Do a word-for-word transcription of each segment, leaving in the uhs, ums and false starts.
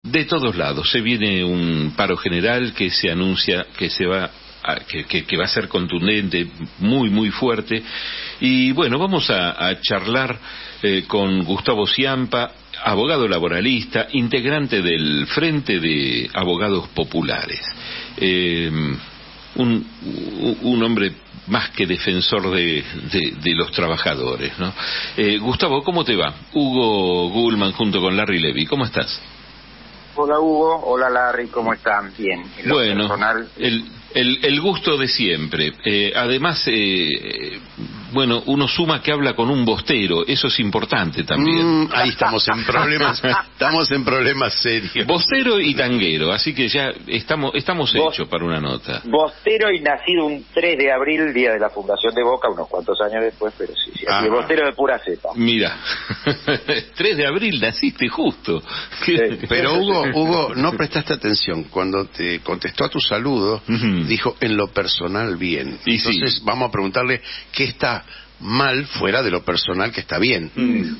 de todos lados. Se viene un paro general que se anuncia que se va a, que, que, que va a ser contundente, muy muy fuerte. Y bueno, vamos a, a charlar eh, con Gustavo Ciampa, abogado laboralista, integrante del Frente de Abogados Populares. Eh, un, un hombre más que defensor de, de, de los trabajadores, ¿no? Eh, Gustavo, ¿cómo te va? Hugo Gullman junto con Larry Levy, ¿cómo estás? Hola Hugo, hola Larry, ¿cómo están? Bien. Bueno, personal... el, el, el gusto de siempre. Eh, además, eh, bueno, uno suma que habla con un bostero, eso es importante también. Mm, ahí estamos en problemas, estamos en problemas serios. Bostero y tanguero, así que ya estamos estamos Bo hechos para una nota. Bostero y nacido un tres de abril, día de la fundación de Boca, unos cuantos años después, pero sí, sí, así, bostero de pura cepa. Mira, tres de abril naciste justo. Sí. Pero Hugo, Hugo, no prestaste atención, cuando te contestó a tu saludo, uh-huh. dijo en lo personal bien. Y Entonces sí. vamos a preguntarle qué está mal fuera de lo personal que está bien. Mm.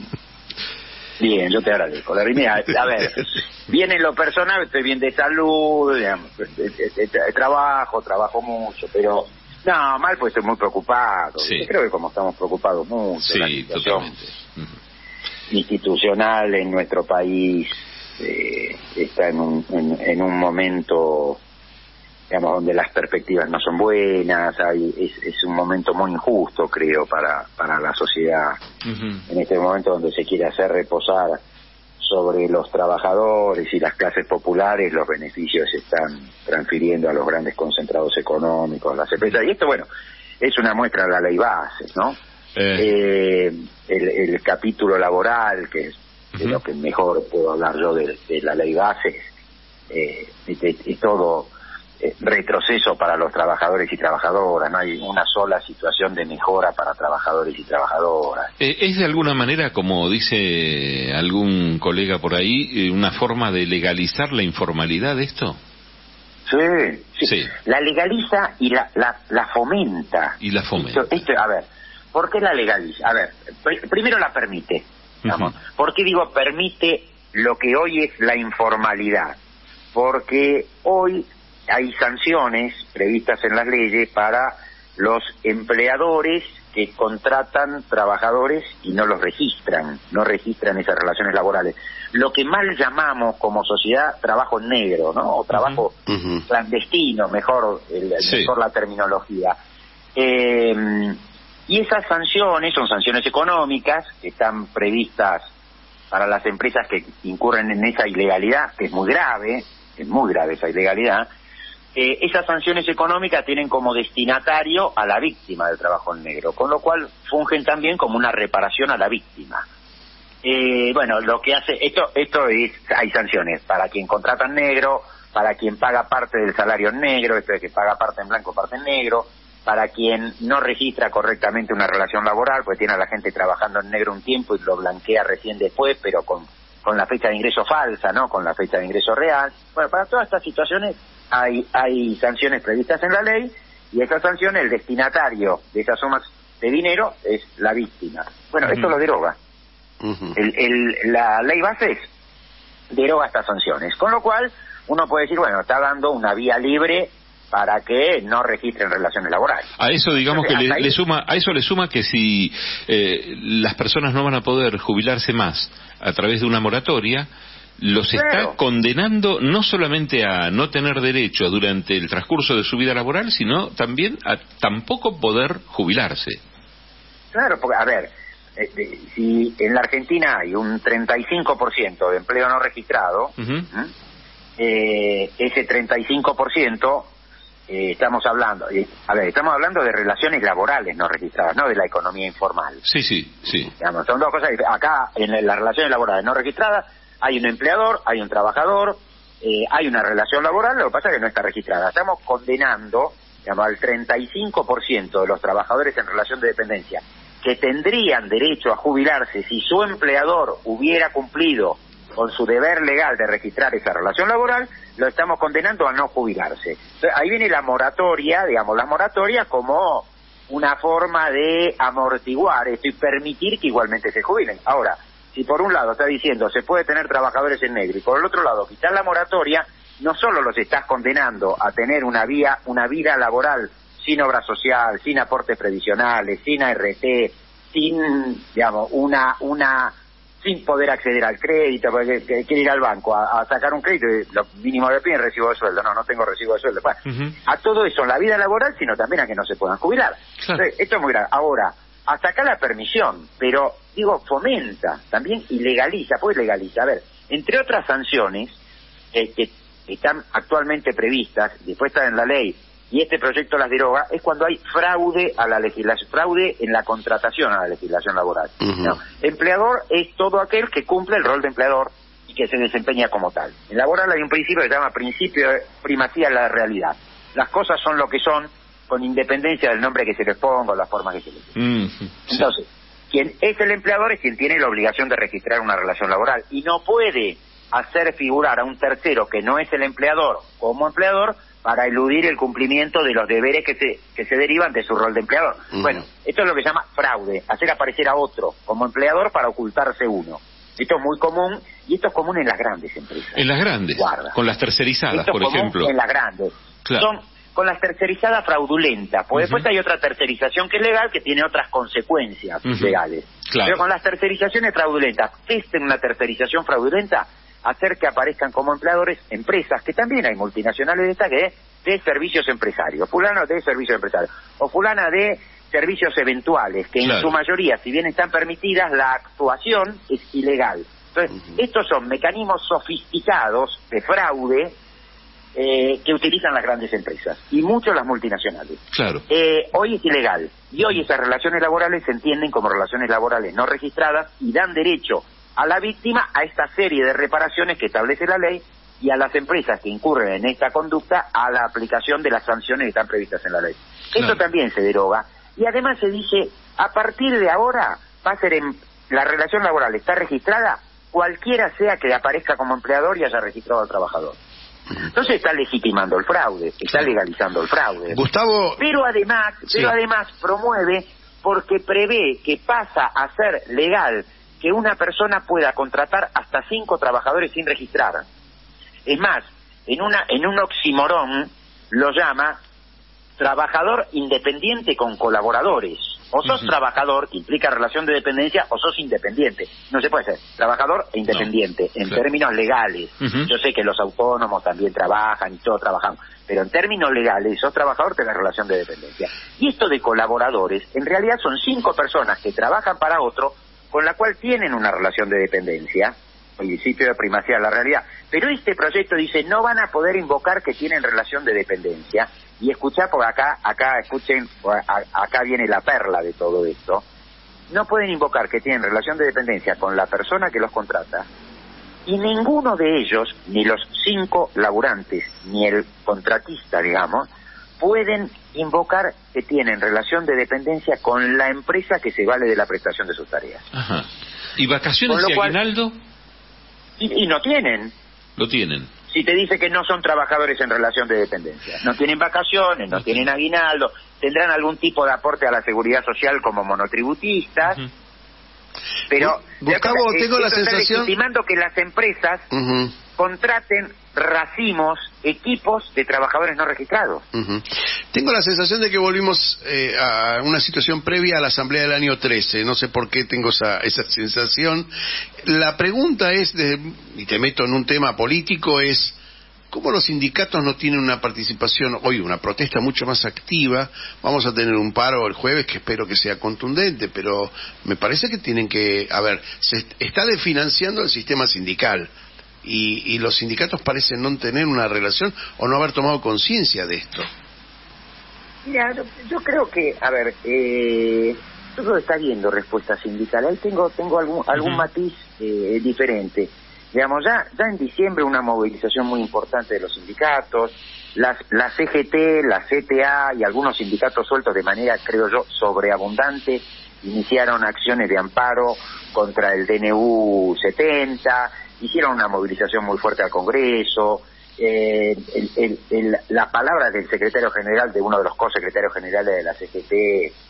Bien, yo te agradezco. La Mira, a ver, bien en lo personal, estoy bien de salud, digamos, de, de, de, de trabajo, trabajo mucho, pero no, mal pues estoy muy preocupado. Sí. Yo creo que como estamos preocupados mucho, sí, la situación totalmente. Uh-huh. institucional en nuestro país eh, está en un, en, en un momento, digamos, donde las perspectivas no son buenas, hay, es, es un momento muy injusto, creo, para, para la sociedad. Uh-huh. En este momento donde se quiere hacer reposar sobre los trabajadores y las clases populares, los beneficios se están transfiriendo a los grandes concentrados económicos, las empresas, y esto, bueno, es una muestra de la ley Bases, ¿no? Eh. Eh, el, el capítulo laboral, que es de uh-huh. lo que mejor puedo hablar yo de, de la ley Bases, eh, y todo eh, retroceso para los trabajadores y trabajadoras, no hay una sola situación de mejora para trabajadores y trabajadoras. Eh, ¿Es de alguna manera, como dice algún colega por ahí, eh, una forma de legalizar la informalidad de esto? Sí, sí, sí. La legaliza y la, la, la fomenta. Y la fomenta. Esto, esto, a ver, ¿por qué la legaliza? A ver, pr- primero la permite, digamos. Uh-huh. ¿Por qué digo permite lo que hoy es la informalidad? Porque hoy hay sanciones previstas en las leyes para los empleadores que contratan trabajadores y no los registran, no registran esas relaciones laborales. Lo que mal llamamos como sociedad trabajo negro, ¿no? O trabajo uh-huh. clandestino, mejor, el, sí. mejor la terminología. Eh, y esas sanciones son sanciones económicas que están previstas para las empresas que incurren en esa ilegalidad, que es muy grave, es muy grave esa ilegalidad. Eh, esas sanciones económicas tienen como destinatario a la víctima del trabajo en negro, con lo cual fungen también como una reparación a la víctima. Eh, bueno, lo que hace, esto esto es, hay sanciones para quien contrata en negro, para quien paga parte del salario en negro, esto es que paga parte en blanco, parte en negro, para quien no registra correctamente una relación laboral, pues tiene a la gente trabajando en negro un tiempo y lo blanquea recién después, pero con, con la fecha de ingreso falsa, ¿no? Con la fecha de ingreso real. Bueno, para todas estas situaciones hay hay sanciones previstas en la ley, y esas sanciones, el destinatario de esas sumas de dinero es la víctima. Bueno, uh-huh. esto lo deroga. Uh-huh. El, el, la ley Bases deroga estas sanciones, con lo cual uno puede decir, bueno, está dando una vía libre para que no registren relaciones laborales. A eso digamos Entonces, que le, le suma, a eso le suma que si eh, las personas no van a poder jubilarse más a través de una moratoria, los claro. está condenando no solamente a no tener derecho durante el transcurso de su vida laboral, sino también a tampoco poder jubilarse. Claro, porque, a ver, eh, eh, si en la Argentina hay un treinta y cinco por ciento de empleo no registrado, uh-huh. eh, ese treinta y cinco por ciento eh, estamos hablando, eh, a ver, estamos hablando de relaciones laborales no registradas, no de la economía informal. Sí, sí, sí. Digamos, son dos cosas. Acá, en las relaciones laborales no registradas, hay un empleador, hay un trabajador, eh, hay una relación laboral, lo que pasa es que no está registrada. Estamos condenando, digamos, al treinta y cinco por ciento de los trabajadores en relación de dependencia que tendrían derecho a jubilarse si su empleador hubiera cumplido con su deber legal de registrar esa relación laboral, lo estamos condenando a no jubilarse. Entonces, ahí viene la moratoria, digamos, la moratoria como una forma de amortiguar esto y permitir que igualmente se jubilen. Ahora, si por un lado está diciendo se puede tener trabajadores en negro y por el otro lado quitar la moratoria, no solo los estás condenando a tener una vía, una vida laboral sin obra social, sin aportes previsionales, sin A R T, sin, digamos, una, una, sin poder acceder al crédito, porque quiere ir al banco a, a sacar un crédito y lo mínimo que piden es recibo de sueldo. No, no tengo recibo de sueldo. Bueno, uh-huh. A todo eso en la vida laboral, sino también a que no se puedan jubilar. Claro. Entonces, esto es muy grave. Ahora, hasta acá la permisión, pero, digo, fomenta, también ilegaliza, pues legaliza. A ver, entre otras sanciones eh, que están actualmente previstas, después están en la ley, y este proyecto las deroga, es cuando hay fraude a la legislación, fraude en la contratación a la legislación laboral. Uh-huh. No, empleador es todo aquel que cumple el rol de empleador y que se desempeña como tal. En laboral hay un principio que se llama principio de primacía de la realidad. Las cosas son lo que son, con independencia del nombre que se les ponga o la forma que se les ponga. Uh-huh. Entonces, quien es el empleador es quien tiene la obligación de registrar una relación laboral y no puede hacer figurar a un tercero que no es el empleador como empleador para eludir el cumplimiento de los deberes que se que se derivan de su rol de empleador. Uh-huh. Bueno, esto es lo que se llama fraude, hacer aparecer a otro como empleador para ocultarse uno. Esto es muy común, y esto es común en las grandes empresas. En las grandes, Guarda. Con las tercerizadas, esto por es común ejemplo. En las grandes. Claro. Son con las tercerizadas fraudulentas, porque uh-huh. después hay otra tercerización que es legal, que tiene otras consecuencias uh-huh. legales. Claro. Pero con las tercerizaciones fraudulentas, ¿qué es una tercerización fraudulenta? Hacer que aparezcan como empleadores empresas, que también hay multinacionales de esta que es de servicios empresarios, fulano de servicios empresarios, o fulana de servicios eventuales, que claro. en su mayoría, si bien están permitidas, la actuación es ilegal. Entonces, uh-huh. estos son mecanismos sofisticados de fraude eh, que utilizan las grandes empresas, y mucho las multinacionales. Claro. Eh, hoy es ilegal, y hoy esas relaciones laborales se entienden como relaciones laborales no registradas y dan derecho a la víctima a esta serie de reparaciones que establece la ley, y a las empresas que incurren en esta conducta a la aplicación de las sanciones que están previstas en la ley. Claro. Esto también se deroga, y además se dice, a partir de ahora va a ser en, la relación laboral está registrada cualquiera sea que aparezca como empleador y haya registrado al trabajador. Entonces está legitimando el fraude, está legalizando el fraude. Gustavo... Pero además, sí. pero además promueve, porque prevé que pasa a ser legal que una persona pueda contratar hasta cinco trabajadores sin registrar. Es más, en una en un oxímoron lo llama trabajador independiente con colaboradores. O sos uh-huh. trabajador, que implica relación de dependencia, o sos independiente. No se puede ser trabajador e independiente, no, en claro. términos legales. Uh-huh. Yo sé que los autónomos también trabajan y todos trabajamos, pero en términos legales, sos trabajador, tenés relación de dependencia. Y esto de colaboradores, en realidad son cinco personas que trabajan para otro, con la cual tienen una relación de dependencia, principio de primacía de la realidad. Pero este proyecto dice, no van a poder invocar que tienen relación de dependencia. Y escuchá, porque acá, acá escuchen, acá viene la perla de todo esto. No pueden invocar que tienen relación de dependencia con la persona que los contrata, y ninguno de ellos, ni los cinco laburantes, ni el contratista, digamos, pueden invocar que tienen relación de dependencia con la empresa que se vale de la prestación de sus tareas. Ajá. ¿Y vacaciones y cual, aguinaldo? Y, y no tienen. Lo tienen. Si te dice que no son trabajadores en relación de dependencia. No tienen vacaciones, no, no tienen aguinaldo, tendrán algún tipo de aporte a la seguridad social como monotributistas, uh-huh. pero... Gustavo, tengo la está sensación... legitimando que las empresas uh-huh. contraten racimos, equipos de trabajadores no registrados. Uh-huh. Tengo la sensación de que volvimos eh, a una situación previa a la asamblea del año trece, no sé por qué tengo esa, esa sensación. La pregunta es, de, y te meto en un tema político, es ¿cómo los sindicatos no tienen una participación, hoy una protesta mucho más activa? Vamos a tener un paro el jueves que espero que sea contundente, pero me parece que tienen que, a ver, se está desfinanciando el sistema sindical. Y, y los sindicatos parecen no tener una relación o no haber tomado conciencia de esto. Mira, yo creo que, a ver, eh, yo creo que está viendo respuesta sindical. Ahí tengo tengo algún algún uh-huh. matiz eh, diferente. Digamos, ya ya en diciembre una movilización muy importante de los sindicatos, las la C G T, la C T A y algunos sindicatos sueltos de manera, creo yo, sobreabundante, iniciaron acciones de amparo contra el D N U setenta, hicieron una movilización muy fuerte al Congreso, eh, el, el, el, la palabra del secretario general, de uno de los co-secretarios generales de la C G T,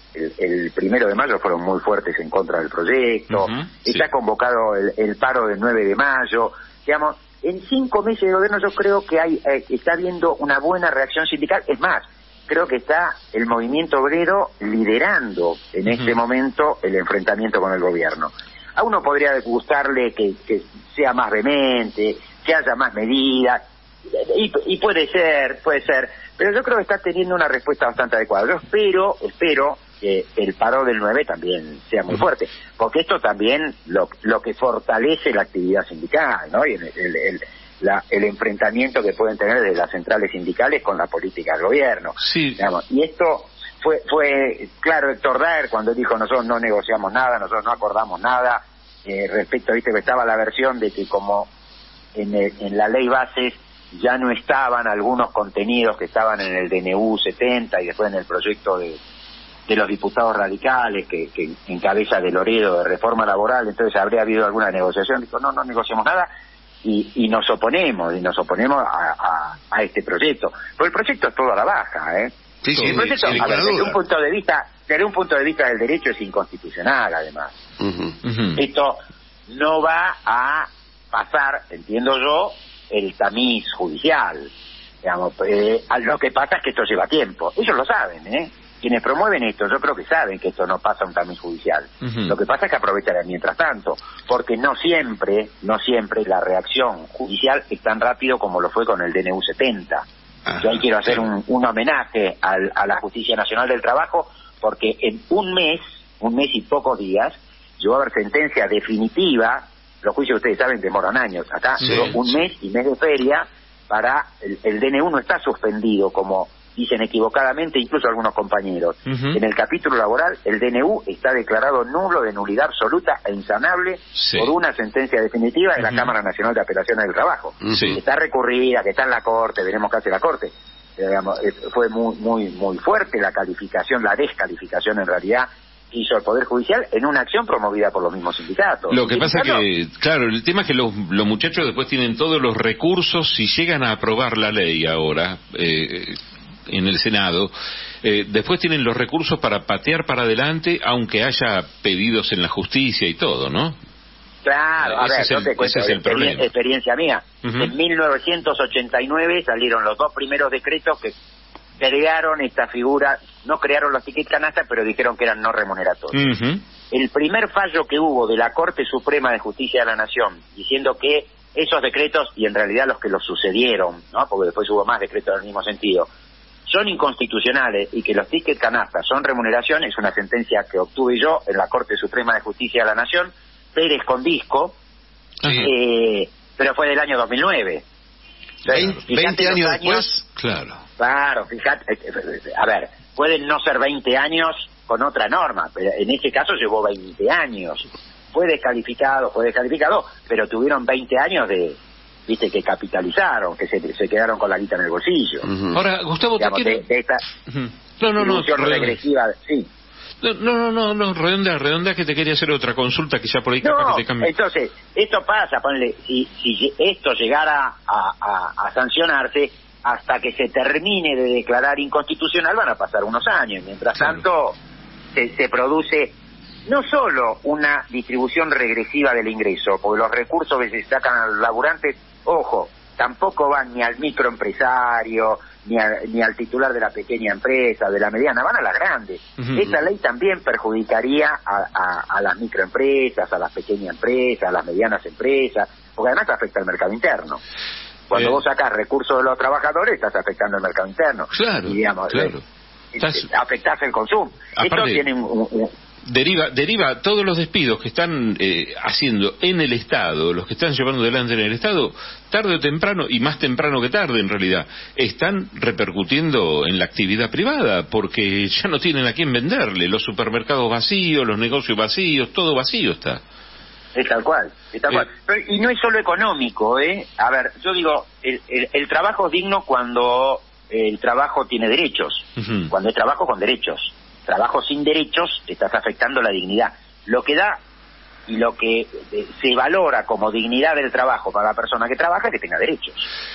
el, el primero de mayo fueron muy fuertes en contra del proyecto, uh-huh, está sí. convocado el, el paro del nueve de mayo, digamos, en cinco meses de gobierno yo creo que hay eh, está habiendo una buena reacción sindical, es más, creo que está el movimiento obrero liderando en uh-huh. este momento el enfrentamiento con el gobierno. A uno podría gustarle que, que sea más vehemente, que haya más medidas, y, y puede ser, puede ser, pero yo creo que está teniendo una respuesta bastante adecuada. Yo espero, espero que el paro del nueve también sea muy fuerte, porque esto también lo, lo que fortalece la actividad sindical, ¿no? Y el, el, el, la, el enfrentamiento que pueden tener de las centrales sindicales con la política del gobierno. Sí. Digamos, y esto fue, fue claro, Héctor Daer cuando dijo nosotros no negociamos nada, nosotros no acordamos nada, eh, respecto, viste que estaba la versión de que como en, el, en la ley bases ya no estaban algunos contenidos que estaban en el D N U setenta y después en el proyecto de, de los diputados radicales que, que encabeza de Loredo de reforma laboral, entonces habría habido alguna negociación. Dijo, no, no negociamos nada y, y nos oponemos, y nos oponemos a, a, a este proyecto. Pero el proyecto es todo a la baja, ¿eh? Sí, sí, el proyecto, sí, a ver, desde un punto de vista, desde un punto de vista del derecho es inconstitucional, además. Uh-huh. Uh-huh. Esto no va a pasar, entiendo yo, el tamiz judicial, digamos, eh, lo que pasa es que esto lleva tiempo, ellos lo saben, ¿eh? Quienes promueven esto, yo creo que saben que esto no pasa un tamiz judicial, uh-huh. Lo que pasa es que aprovechan el mientras tanto, porque no siempre, no siempre la reacción judicial es tan rápido como lo fue con el D N U setenta. Ajá, yo ahí quiero hacer un, un homenaje al, a la Justicia Nacional del Trabajo, porque en un mes, un mes y pocos días, llegó a haber sentencia definitiva. Los juicios, ustedes saben, demoran años. Acá sí, duró un sí. mes y mes de feria para... El, el D N U no está suspendido, como dicen equivocadamente incluso algunos compañeros. Uh-huh. En el capítulo laboral, el D N U está declarado nulo, de nulidad absoluta e insanable sí. por una sentencia definitiva de la uh-huh. Cámara Nacional de Apelaciones del Trabajo. Sí. Que está recurrida, que está en la Corte, veremos qué hace la Corte. Eh, digamos, eh, fue muy, muy, muy fuerte la calificación, la descalificación en realidad, hizo el Poder Judicial en una acción promovida por los mismos sindicatos. Lo que pasa que, claro, el tema es que los, los muchachos después tienen todos los recursos, si llegan a aprobar la ley ahora, eh, en el Senado, eh, después tienen los recursos para patear para adelante, aunque haya pedidos en la justicia y todo, ¿no? Claro, a ese ver, es no el, te cuento, ese es el problema. Experiencia mía. Uh-huh. En mil novecientos ochenta y nueve salieron los dos primeros decretos que crearon esta figura, no crearon los tickets canasta, pero dijeron que eran no remuneratorios. Uh-huh. El primer fallo que hubo de la Corte Suprema de Justicia de la Nación, diciendo que esos decretos, y en realidad los que los sucedieron, ¿no? Porque después hubo más decretos del mismo sentido, son inconstitucionales y que los tickets canasta son remuneración, es una sentencia que obtuve yo en la Corte Suprema de Justicia de la Nación, Pérez con disco, uh-huh. eh, pero fue del año dos mil nueve. Entonces, veinte años después, claro. Claro, fíjate, a ver, pueden no ser veinte años con otra norma, pero en ese caso llevó veinte años. Fue descalificado, fue descalificado, pero tuvieron veinte años de, viste, que capitalizaron, que se, se quedaron con la guita en el bolsillo. Uh-huh. Ahora, Gustavo, digamos, te quiero... de, de esta uh-huh. No, no, no. regresiva, sí. No, no, no, no, redonda, redonda que te quería hacer otra consulta que ya por ahí no, capaz que te cambie. Entonces, esto pasa, ponle, si, si esto llegara a, a, a sancionarse, hasta que se termine de declarar inconstitucional van a pasar unos años. Mientras claro. tanto, se, se produce no solo una distribución regresiva del ingreso, porque los recursos que se sacan a los laburantes, ojo, tampoco van ni al microempresario, ni, a, ni al titular de la pequeña empresa, de la mediana, van a las grandes. Uh-huh. Esta ley también perjudicaría a, a, a las microempresas, a las pequeñas empresas, a las medianas empresas, porque además afecta al mercado interno. Cuando eh. vos sacás recursos de los trabajadores, estás afectando el mercado interno. Claro, y, digamos, claro. Eh, Estás... afectás el consumo. Aparte, esto tiene un, un, deriva deriva todos los despidos que están eh, haciendo en el Estado, los que están llevando adelante en el Estado, tarde o temprano, y más temprano que tarde en realidad, están repercutiendo en la actividad privada, porque ya no tienen a quién venderle, los supermercados vacíos, los negocios vacíos, todo vacío está. Es tal cual, es tal eh, cual. Pero, y no es solo económico, ¿eh? A ver, yo digo, el, el, el trabajo es digno cuando el trabajo tiene derechos, uh-huh. cuando es trabajo con derechos. Trabajo sin derechos, estás afectando la dignidad. Lo que da y lo que eh, se valora como dignidad del trabajo para la persona que trabaja es que tenga derechos.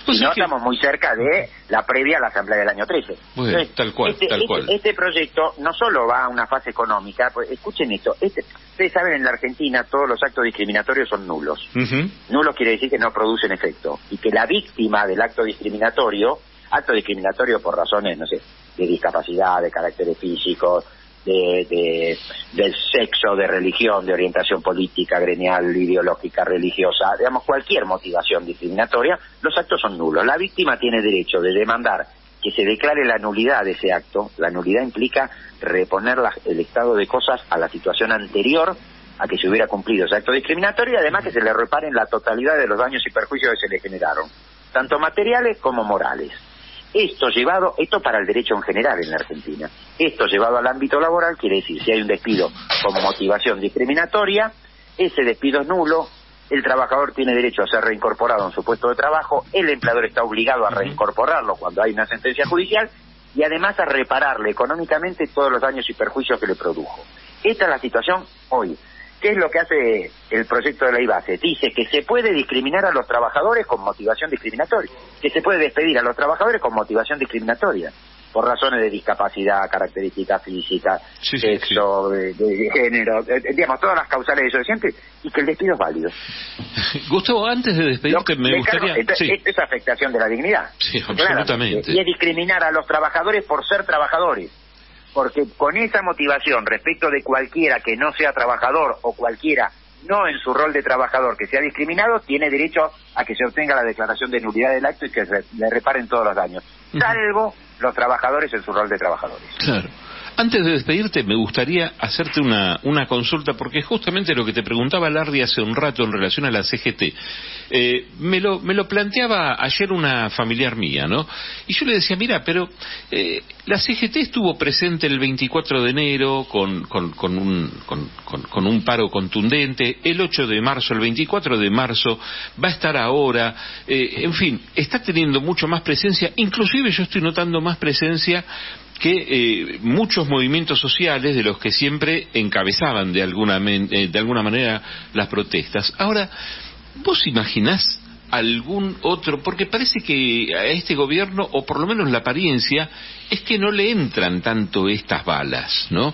y no que... estamos muy cerca de la previa a la Asamblea del año trece. Bueno, Entonces, tal cual, este, tal este, cual. Este proyecto no solo va a una fase económica, pues escuchen esto, este, ustedes saben, en la Argentina todos los actos discriminatorios son nulos. Uh-huh. Nulos quiere decir que no producen efecto, y que la víctima del acto discriminatorio, acto discriminatorio por razones, no sé, de discapacidad, de caracteres físicos, De, de, del sexo, de religión, de orientación política, gremial, ideológica, religiosa, digamos, cualquier motivación discriminatoria, los actos son nulos. La víctima tiene derecho de demandar que se declare la nulidad de ese acto. La nulidad implica reponer la, el estado de cosas a la situación anterior a que se hubiera cumplido ese acto discriminatorio, y además que se le reparen la totalidad de los daños y perjuicios que se le generaron, tanto materiales como morales. Esto llevado, esto para el derecho en general en la Argentina, esto llevado al ámbito laboral quiere decir, si hay un despido con motivación discriminatoria, ese despido es nulo, el trabajador tiene derecho a ser reincorporado en su puesto de trabajo, el empleador está obligado a reincorporarlo cuando hay una sentencia judicial, y además a repararle económicamente todos los daños y perjuicios que le produjo. Esta es la situación hoy. ¿Qué es lo que hace el proyecto de ley base? Dice que se puede discriminar a los trabajadores con motivación discriminatoria, que se puede despedir a los trabajadores con motivación discriminatoria, por razones de discapacidad, características físicas, sí, sexo, sí, sí. De, de género, de, digamos, todas las causales desobedientes, y que el despido es válido. Gustavo, antes de despedirte, lo, me gustaría... Claro, esto, sí. esto es afectación de la dignidad. Sí, absolutamente. Claro, y es discriminar a los trabajadores por ser trabajadores. Porque con esa motivación respecto de cualquiera que no sea trabajador o cualquiera no en su rol de trabajador que sea discriminado, tiene derecho a que se obtenga la declaración de nulidad del acto y que se le reparen todos los daños, salvo los trabajadores en su rol de trabajadores. Claro. Antes de despedirte, me gustaría hacerte una, una consulta, porque justamente lo que te preguntaba Lardi hace un rato en relación a la C G T, eh, me, lo, me lo planteaba ayer una familiar mía, ¿no? Y yo le decía, mira, pero eh, la C G T estuvo presente el veinticuatro de enero con, con, con, un, con, con, con un paro contundente, el ocho de marzo, el veinticuatro de marzo, va a estar ahora, eh, en fin, está teniendo mucho más presencia, inclusive yo estoy notando más presencia que eh, muchos movimientos sociales de los que siempre encabezaban de alguna, eh, de alguna manera las protestas. Ahora, ¿vos imaginás algún otro? Porque parece que a este gobierno, o por lo menos la apariencia, es que no le entran tanto estas balas, ¿no?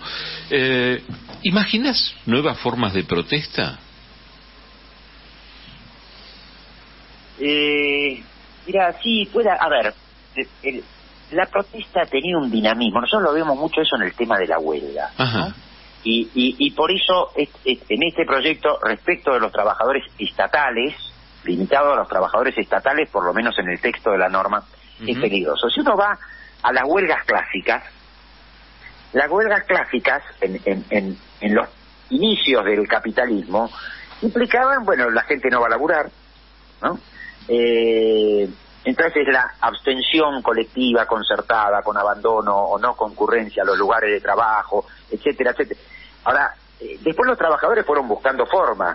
Eh, ¿Imaginás nuevas formas de protesta? Eh, mira, sí, pueda, a ver, el... el... la protesta ha tenido un dinamismo. Nosotros lo vemos mucho eso en el tema de la huelga, ¿no? Y, y, y por eso es, es, en este proyecto, respecto de los trabajadores estatales, limitado a los trabajadores estatales, por lo menos en el texto de la norma, uh-huh. es peligroso. Si uno va a las huelgas clásicas, las huelgas clásicas en, en, en, en los inicios del capitalismo implicaban, bueno, la gente no va a laburar, ¿no? Eh... Entonces la abstención colectiva, concertada, con abandono o no concurrencia a los lugares de trabajo, etcétera, etcétera. Ahora, eh, después los trabajadores fueron buscando formas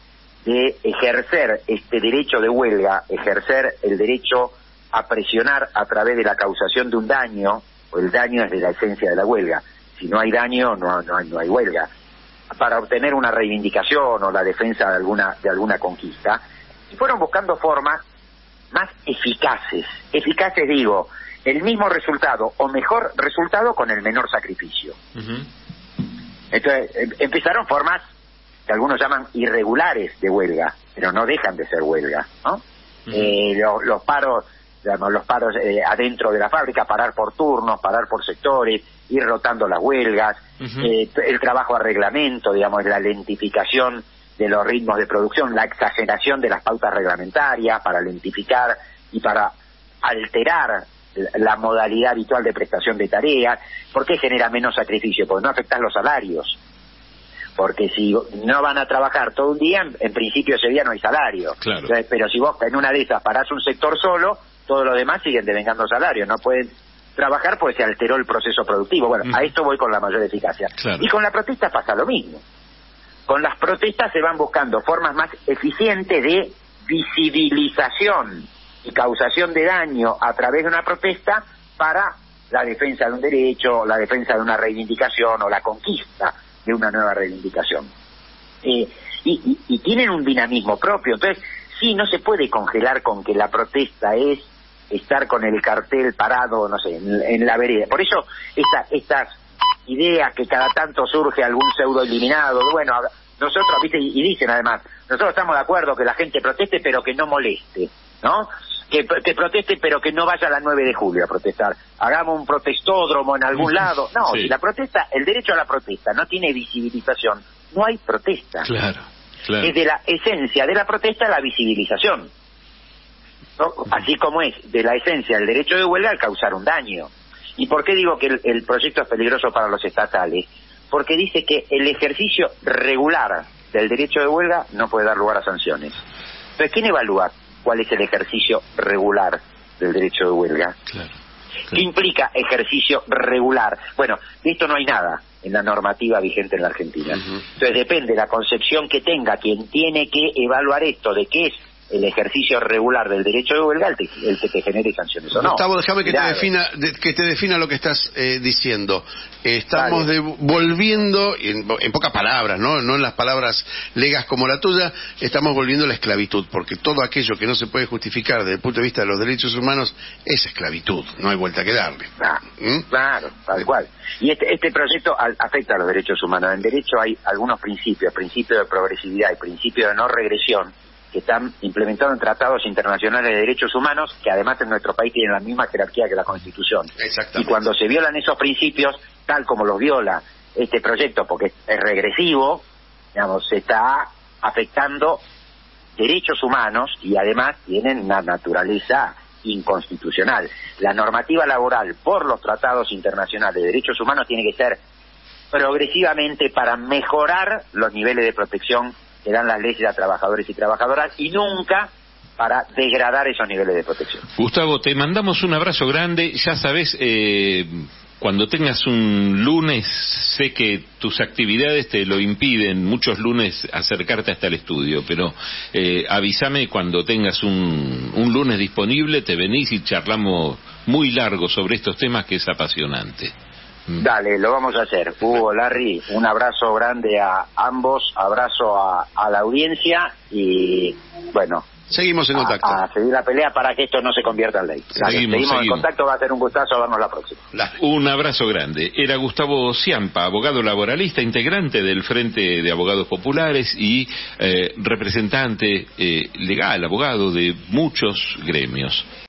de ejercer este derecho de huelga, ejercer el derecho a presionar a través de la causación de un daño, o el daño es de la esencia de la huelga. Si no hay daño, no, no, hay, no hay huelga. Para obtener una reivindicación o la defensa de alguna, de alguna conquista, y fueron buscando formas más eficaces, eficaces digo, el mismo resultado o mejor resultado con el menor sacrificio. Uh-huh. Entonces em, empezaron formas que algunos llaman irregulares de huelga, pero no dejan de ser huelga, ¿no? Uh-huh. Eh, lo, los paros, digamos, los paros eh, adentro de la fábrica, parar por turnos, parar por sectores, ir rotando las huelgas, uh-huh. eh, el trabajo a reglamento, digamos, la lentificación de los ritmos de producción, la exageración de las pautas reglamentarias para lentificar y para alterar la modalidad habitual de prestación de tareas. ¿Por qué genera menos sacrificio? Porque no afectan los salarios. Porque si no van a trabajar todo un día, en, en principio ese día no hay salario. Claro. Entonces, pero si vos en una de esas parás un sector solo, todos los demás siguen devengando salarios. No pueden trabajar porque se alteró el proceso productivo. Bueno, mm. a esto voy con la mayor eficacia. Claro. Y con la protesta pasa lo mismo. Con las protestas se van buscando formas más eficientes de visibilización y causación de daño a través de una protesta para la defensa de un derecho, la defensa de una reivindicación o la conquista de una nueva reivindicación. Eh, y, y, y tienen un dinamismo propio. Entonces, sí, no se puede congelar con que la protesta es estar con el cartel parado, no sé, en, en la vereda. Por eso esta, estas ideas que cada tanto surge algún pseudo eliminado, bueno, nosotros, viste, y, y dicen además, nosotros estamos de acuerdo que la gente proteste pero que no moleste, ¿no? Que, que proteste pero que no vaya a la nueve de julio a protestar. Hagamos un protestódromo en algún lado. No, sí. Si la protesta, el derecho a la protesta no tiene visibilización, no hay protesta. Claro, claro. Es de la esencia de la protesta la visibilización, ¿no? Así como es de la esencia del derecho de huelga el causar un daño. ¿Y por qué digo que el, el proyecto es peligroso para los estatales? Porque dice que el ejercicio regular del derecho de huelga no puede dar lugar a sanciones. Entonces, ¿quién evalúa cuál es el ejercicio regular del derecho de huelga? Claro, claro. ¿Qué implica ejercicio regular? Bueno, de esto no hay nada en la normativa vigente en la Argentina. Uh-huh. Entonces depende de la concepción que tenga quien tiene que evaluar esto, de qué es el ejercicio regular del derecho de huelga, el, te, el que te genere sanciones o no. Gustavo, déjame que te defina, de, que te defina lo que estás eh, diciendo. Eh, estamos de, volviendo, en, en pocas palabras, ¿no? No en las palabras legas como la tuya, estamos volviendo a la esclavitud, porque todo aquello que no se puede justificar desde el punto de vista de los derechos humanos es esclavitud, no hay vuelta que darle. Ah, ¿Mm? Claro, tal cual. Y este, este proyecto al, afecta a los derechos humanos. En derecho hay algunos principios, principio de progresividad y principio de no regresión, que están implementados en tratados internacionales de derechos humanos, que además en nuestro país tienen la misma jerarquía que la Constitución. Y cuando se violan esos principios, tal como los viola este proyecto, porque es regresivo, digamos, se está afectando derechos humanos y además tienen una naturaleza inconstitucional. La normativa laboral por los tratados internacionales de derechos humanos tiene que ser progresivamente para mejorar los niveles de protección que dan las leyes a trabajadores y trabajadoras y nunca para degradar esos niveles de protección. Gustavo, te mandamos un abrazo grande. Ya sabes, eh, cuando tengas un lunes, sé que tus actividades te lo impiden muchos lunes acercarte hasta el estudio, pero eh, avísame cuando tengas un, un lunes disponible, te venís y charlamos muy largo sobre estos temas que es apasionante. Dale, lo vamos a hacer. Hugo, Larry, un abrazo grande a ambos, abrazo a, a la audiencia y, bueno, seguimos en contacto. A, a seguir la pelea para que esto no se convierta en ley. Dale, seguimos, seguimos, seguimos en contacto, va a ser un gustazo vernos la próxima. Dale. Un abrazo grande. Era Gustavo Ciampa, abogado laboralista, integrante del Frente de Abogados Populares y eh, representante eh, legal, abogado de muchos gremios.